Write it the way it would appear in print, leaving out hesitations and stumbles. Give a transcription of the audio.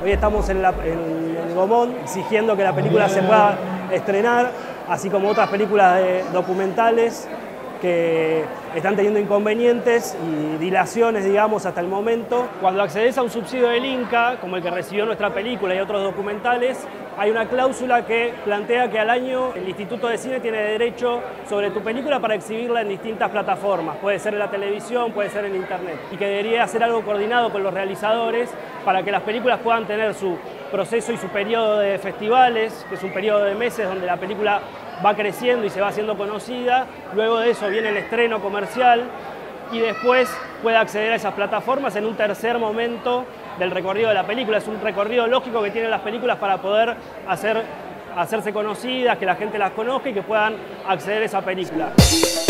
Hoy estamos en el Gomón exigiendo que la película se pueda estrenar, así como otras películas documentales que están teniendo inconvenientes y dilaciones, digamos, hasta el momento. Cuando accedes a un subsidio del Inca, como el que recibió nuestra película y otros documentales, hay una cláusula que plantea que al año el Instituto de Cine tiene derecho sobre tu película para exhibirla en distintas plataformas. Puede ser en la televisión, puede ser en internet. Y que debería hacer algo coordinado con los realizadores para que las películas puedan tener su proceso y su periodo de festivales, que es un periodo de meses donde la película va creciendo y se va haciendo conocida. Luego de eso viene el estreno comercial y después puede acceder a esas plataformas en un tercer momento del recorrido de la película. Es un recorrido lógico que tienen las películas para poder hacerse conocidas, que la gente las conozca y que puedan acceder a esa película.